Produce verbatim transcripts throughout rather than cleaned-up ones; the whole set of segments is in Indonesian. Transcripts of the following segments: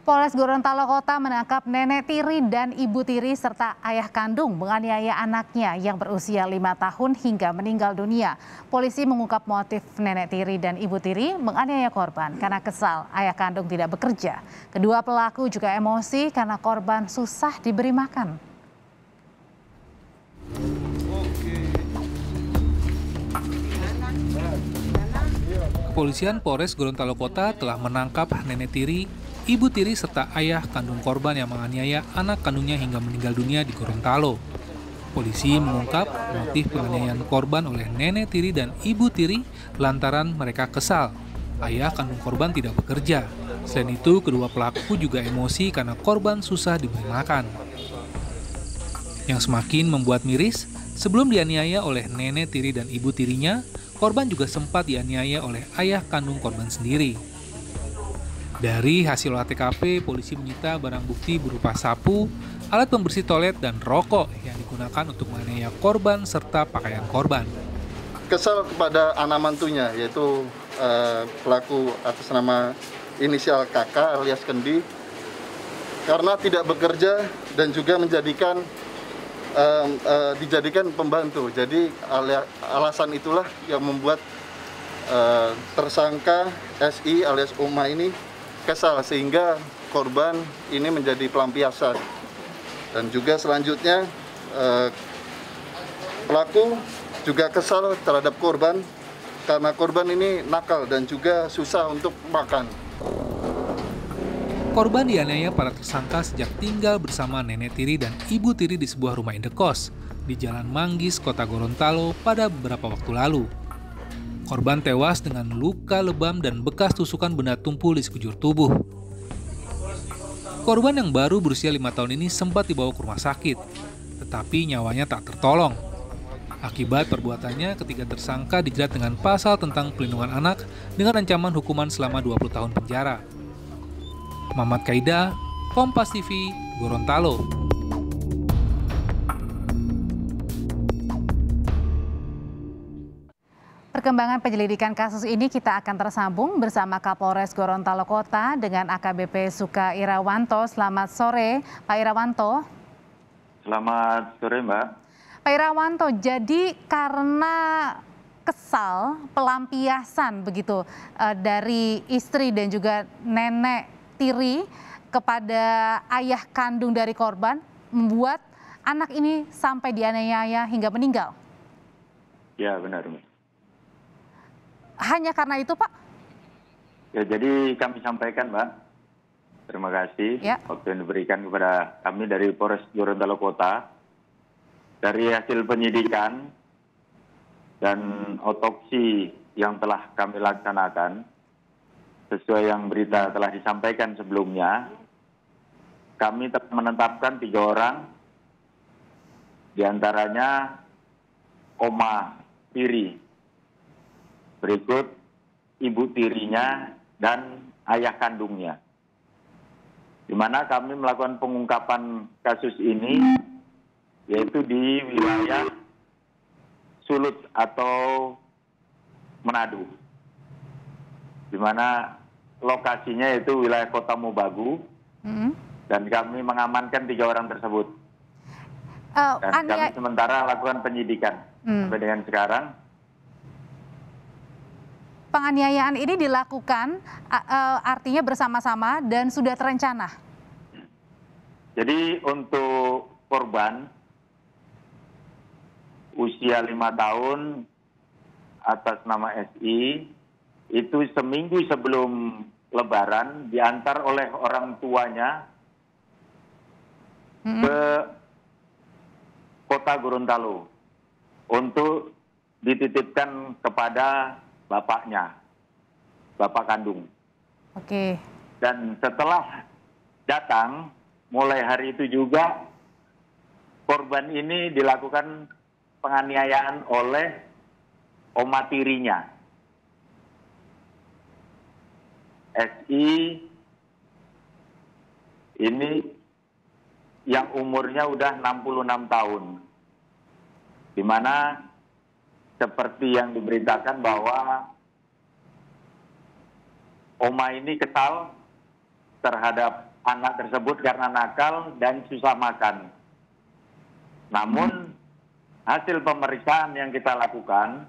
Polres Gorontalo Kota menangkap nenek tiri dan ibu tiri serta ayah kandung menganiaya anaknya yang berusia lima tahun hingga meninggal dunia. Polisi mengungkap motif nenek tiri dan ibu tiri menganiaya korban karena kesal ayah kandung tidak bekerja. Kedua pelaku juga emosi karena korban susah diberi makan. Kepolisian Polres Gorontalo Kota telah menangkap nenek tiri, ibu tiri serta ayah kandung korban yang menganiaya anak kandungnya hingga meninggal dunia di Gorontalo. Polisi mengungkap motif penganiayaan korban oleh nenek tiri dan ibu tiri lantaran mereka kesal. Ayah kandung korban tidak bekerja. Selain itu, kedua pelaku juga emosi karena korban susah diberi makan. Yang semakin membuat miris, sebelum dianiaya oleh nenek tiri dan ibu tirinya, korban juga sempat dianiaya oleh ayah kandung korban sendiri. Dari hasil olah T K P, polisi menyita barang bukti berupa sapu, alat pembersih toilet, dan rokok yang digunakan untuk menganiaya korban serta pakaian korban. Kesal kepada anak mantunya, yaitu eh, pelaku atas nama inisial K K alias Kendi, karena tidak bekerja dan juga menjadikan eh, eh, dijadikan pembantu. Jadi alasan itulah yang membuat eh, tersangka S I alias Uma ini kesal sehingga korban ini menjadi pelampiasan. Dan juga selanjutnya eh, pelaku juga kesal terhadap korban karena korban ini nakal dan juga susah untuk makan. Korban dianiaya para tersangka sejak tinggal bersama nenek tiri dan ibu tiri di sebuah rumah indekos di Jalan Manggis, Kota Gorontalo pada beberapa waktu lalu. Korban tewas dengan luka lebam dan bekas tusukan benda tumpul di sekujur tubuh. Korban yang baru berusia lima tahun ini sempat dibawa ke rumah sakit, tetapi nyawanya tak tertolong. Akibat perbuatannya, ketiga tersangka dijerat dengan pasal tentang pelindungan anak dengan ancaman hukuman selama dua puluh tahun penjara. Muhammad Kaida, Kompas T V, Gorontalo. Perkembangan penyelidikan kasus ini kita akan tersambung bersama Kapolres Gorontalo Kota dengan A K B P Suka Irawanto. Selamat sore, Pak Irawanto. Selamat sore, Mbak. Pak Irawanto, jadi karena kesal pelampiasan begitu uh, dari istri dan juga nenek tiri kepada ayah kandung dari korban membuat anak ini sampai dianiaya hingga meninggal. Ya, benar, Mbak. Hanya karena itu, Pak? Ya, jadi kami sampaikan, Mbak. Terima kasih ya. Waktu yang diberikan kepada kami dari Polres Gorontalo Kota. Dari hasil penyidikan dan otopsi yang telah kami laksanakan, sesuai yang berita telah disampaikan sebelumnya, kami telah menetapkan tiga orang, diantaranya Oma tiri, berikut ibu tirinya dan ayah kandungnya. Di mana kami melakukan pengungkapan kasus ini, yaitu di wilayah Sulut atau Manado, di mana lokasinya itu wilayah Kota Mobagu, hmm. dan kami mengamankan tiga orang tersebut. Uh, dan kami sementara lakukan penyidikan hmm. sampai dengan sekarang. Penganiayaan ini dilakukan uh, artinya bersama-sama dan sudah terencana. Jadi untuk korban usia lima tahun atas nama S I itu seminggu sebelum Lebaran diantar oleh orang tuanya hmm. ke Kota Gorontalo untuk dititipkan kepada bapaknya, bapak kandung. Oke. Dan setelah datang, mulai hari itu juga korban ini dilakukan penganiayaan oleh oma tirinya. S I ini yang umurnya udah enam puluh enam tahun. Di mana seperti yang diberitakan bahwa Oma ini kesal terhadap anak tersebut karena nakal dan susah makan. Namun hasil pemeriksaan yang kita lakukan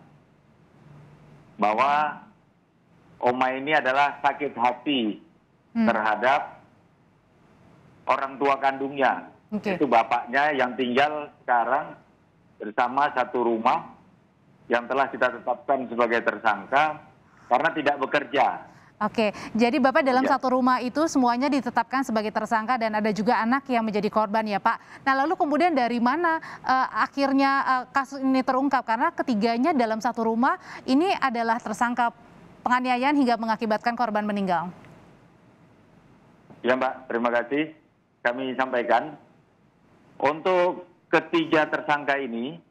bahwa Oma ini adalah sakit hati hmm. terhadap orang tua kandungnya. Okay. Itu bapaknya yang tinggal sekarang bersama satu rumah yang telah kita tetapkan sebagai tersangka karena tidak bekerja. Oke, jadi Bapak dalam ya. satu rumah itu semuanya ditetapkan sebagai tersangka dan ada juga anak yang menjadi korban ya Pak. Nah lalu kemudian dari mana uh, akhirnya uh, kasus ini terungkap? Karena ketiganya dalam satu rumah ini adalah tersangka penganiayaan hingga mengakibatkan korban meninggal. Ya Mbak, terima kasih. Kami sampaikan untuk ketiga tersangka ini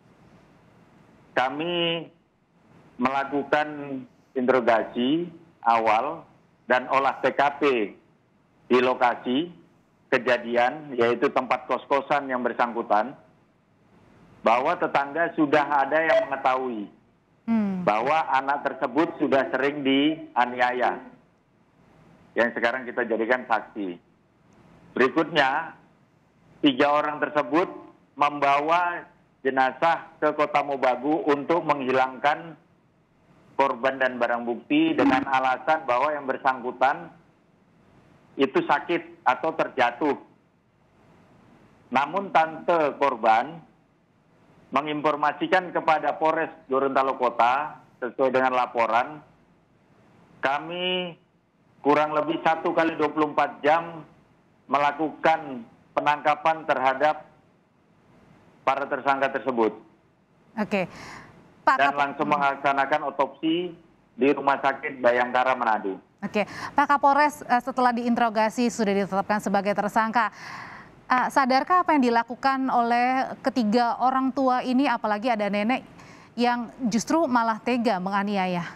kami melakukan interogasi awal dan olah T K P di lokasi kejadian, yaitu tempat kos-kosan yang bersangkutan, bahwa tetangga sudah ada yang mengetahui hmm. bahwa anak tersebut sudah sering dianiaya, yang sekarang kita jadikan saksi. Berikutnya, tiga orang tersebut membawa jenazah ke Kota Mobagu untuk menghilangkan korban dan barang bukti dengan alasan bahwa yang bersangkutan itu sakit atau terjatuh. Namun tante korban menginformasikan kepada Polres Gorontalo Kota sesuai dengan laporan, kami kurang lebih satu kali dua puluh empat jam melakukan penangkapan terhadap para tersangka tersebut. Oke. Pak, dan langsung melaksanakan otopsi di Rumah Sakit Bayangkara Manado. Oke, Pak Kapolres setelah diinterogasi sudah ditetapkan sebagai tersangka. Sadarkah apa yang dilakukan oleh ketiga orang tua ini, apalagi ada nenek yang justru malah tega menganiaya?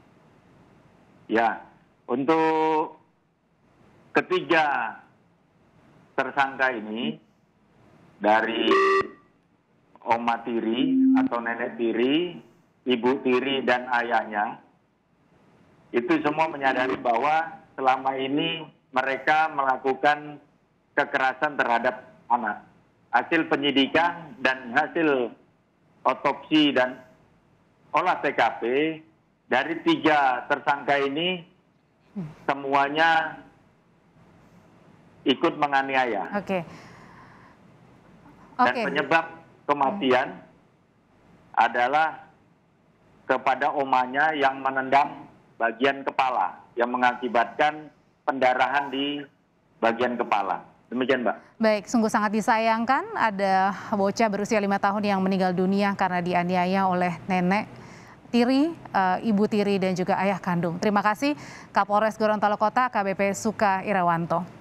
Ya, untuk ketiga tersangka ini dari Oma tiri atau nenek tiri, ibu tiri dan ayahnya, itu semua menyadari bahwa selama ini mereka melakukan kekerasan terhadap anak. Hasil penyidikan dan hasil otopsi dan olah T K P dari tiga tersangka ini semuanya ikut menganiaya. Oke. Dan Oke. penyebab kematian adalah kepada omanya yang menendang bagian kepala yang mengakibatkan pendarahan di bagian kepala. Demikian, Mbak. Baik, sungguh sangat disayangkan ada bocah berusia lima tahun yang meninggal dunia karena dianiaya oleh nenek tiri, uh, ibu tiri dan juga ayah kandung. Terima kasih Kapolres Gorontalo Kota A K B P Suka Irawanto.